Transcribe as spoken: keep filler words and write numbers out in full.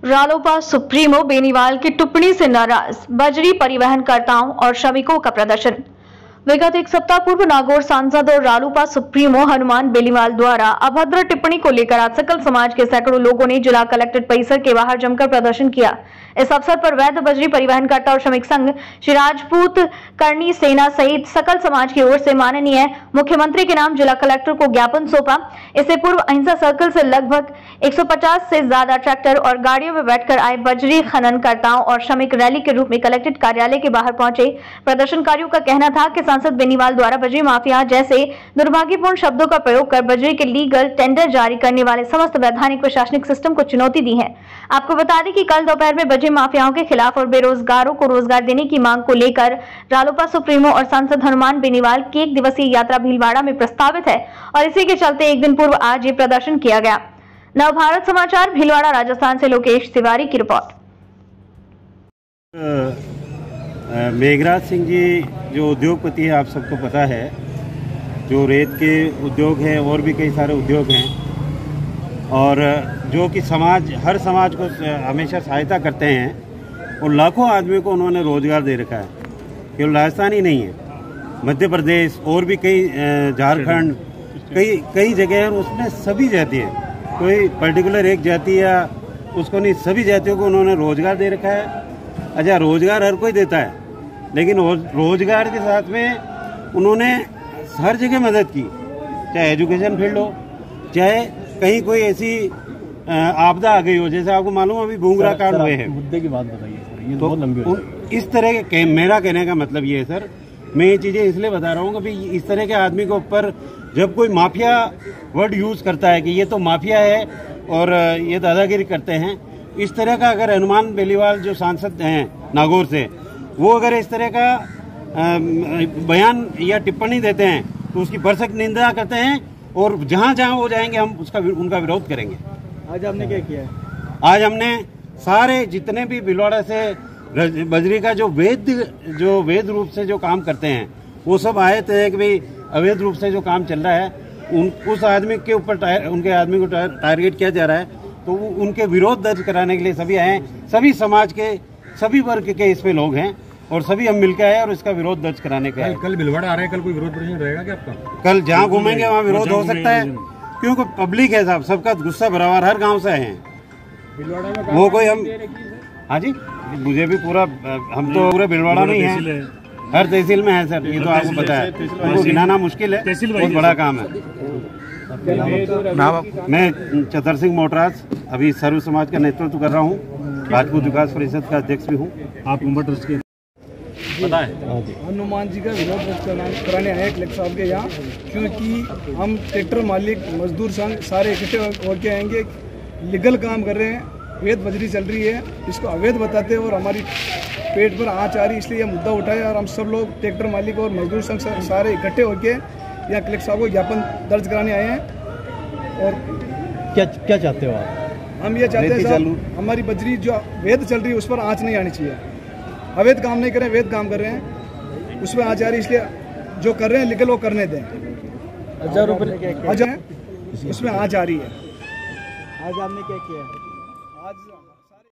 रालोपा supremo Beniwal की टिप्पणी से नाराज, बजरी परिवहनकर्ताओं और श्रमिकों का प्रदर्शन। विगत एक सप्ताह पूर्व नागौर सांसद और रालोपा सुप्रीमो हनुमान बेनीवाल द्वारा अभद्र टिप्पणी को लेकर आज सकल समाज के सैकड़ों लोगों ने जिला कलेक्ट्रेट परिसर के बाहर जमकर प्रदर्शन किया। इस अवसर पर वैध बजरी परिवहनकर्ता और श्रमिक संघ श्री राजपूत करनी सेना सहित सकल समाज की ओर से माननीय मुख्यमंत्री के नाम जिला कलेक्टर को ज्ञापन सौंपा। इससे पूर्व अहिंसा सर्कल से लगभग एक सौ पचास से ज्यादा ट्रैक्टर और गाड़ियों में बैठकर आए बजरी खननकर्ताओं और श्रमिक रैली के रूप में कलेक्ट्रेट कार्यालय के बाहर पहुंचे। प्रदर्शनकारियों का कहना था कि सांसद बेनीवाल द्वारा बजरी माफिया जैसे दुर्भाग्यपूर्ण शब्दों का प्रयोग कर बजरी के लीगल टेंडर जारी करने वाले समस्त वैधानिक प्रशासनिक सिस्टम को चुनौती दी है। आपको बता दें कि कल दोपहर में बजरी माफियाओं के खिलाफ और बेरोजगारों को रोजगार देने की मांग को लेकर रालोपा सुप्रीमो और सांसद हनुमान बेनीवाल की एक दिवसीय यात्रा भीलवाड़ा में प्रस्तावित है और इसी के चलते एक दिन पूर्व आज ये प्रदर्शन किया गया। नवभारत समाचार भीलवाड़ा राजस्थान से लोकेश तिवारी की रिपोर्ट। मेघराज सिंह जी जो उद्योगपति है, आप सबको पता है, जो रेत के उद्योग हैं और भी कई सारे उद्योग हैं और जो कि समाज हर समाज को हमेशा सहायता करते हैं और लाखों आदमी को उन्होंने रोजगार दे रखा है। केवल राजस्थान ही नहीं है, मध्य प्रदेश और भी कई झारखंड कई कई जगह हैं, उसमें सभी जाति हैं, कोई पर्टिकुलर एक जाति या उसको नहीं, सभी जातियों को उन्होंने रोजगार दे रखा है। अच्छा, रोजगार हर कोई देता है, लेकिन रोजगार के साथ में उन्होंने हर जगह मदद की, चाहे एजुकेशन फील्ड हो, चाहे कहीं कोई ऐसी आपदा आ गई हो, जैसे आपको मालूम अभी भूंगरा कांड हुए हैं। मुद्दे की बात बताइए सर, ये तो बहुत लंबी हो जाएगी। इस तरह के, मेरा कहने का मतलब ये है सर, मैं ये चीजें इसलिए बता रहा हूँ कि इस तरह के आदमी के ऊपर जब कोई माफिया वर्ड यूज करता है कि ये तो माफिया है और ये दादागिरी करते हैं, इस तरह का अगर हनुमान बेनीवाल जो सांसद हैं नागौर से, वो अगर इस तरह का बयान या टिप्पणी देते हैं तो उसकी भरसक निंदा करते हैं और जहां जहां वो जाएंगे हम उसका उनका विरोध करेंगे। आज आपने क्या किया है? आज हमने सारे जितने भी भीलवाड़ा से बजरी का जो वैध जो वैध रूप से जो काम करते हैं वो सब आए थे कि भाई अवैध रूप से जो काम चल रहा है उन उस आदमी के ऊपर उनके आदमी को टारगेट किया जा रहा है, तो वो उनके विरोध दर्ज कराने के लिए सभी आए हैं। सभी समाज के सभी वर्ग के इसमें लोग हैं और सभी हम मिलकर आए और इसका विरोध दर्ज कराने का है। कल, कल भीलवाड़ा आ रहे हैं, कल कोई विरोध प्रदर्शन रहेगा क्या आपका? कल जहाँ घूमेंगे वहाँ विरोध हो सकता है, क्योंकि पब्लिक है साहब, सबका गुस्सा बराबर, हर गांव से हैं वो। कोई हम हाँ जी, मुझे भी पूरा, हम तो पूरे भीलवाड़ा में ही हैं, हर तहसील में है सर, ये तो आपको पता है, उनको गिनाना मुश्किल है, बहुत बड़ा काम है। मैं चतर सिंह मोटराज, अभी सर्व समाज का नेतृत्व कर रहा हूँ, राजपूत विकास परिषद का अध्यक्ष भी हूँ। आप उम्र ट्रस्ट के पता है हनुमान जी का विरोध कराने आए कलेक्टर साहब के यहाँ, क्योंकि हम ट्रैक्टर मालिक मजदूर संघ सारे इकट्ठे होकर आएंगे। लीगल काम कर रहे हैं, वैध बजरी चल रही है, इसको अवैध बताते हैं और हमारी पेट पर आँच आ रही, इसलिए यह मुद्दा उठाया और हम सब लोग ट्रैक्टर मालिक और मजदूर संघ सारे इकट्ठे होकर यहाँ कलेक्टर साहब को ज्ञापन दर्ज कराने आए हैं। और क्या क्या चाहते हो आप? हम ये चाहते हैं साहब, हमारी बजरी जो वैध चल रही है उस पर आँच नहीं आनी चाहिए। अवैध काम नहीं करें, वैध काम कर रहे हैं, उसमें आँच आ रही, इसलिए जो कर रहे हैं लीगल वो करने दें। हजार रुपये हजार उसमें आँच आ रही है। आज आपने क्या किया? आज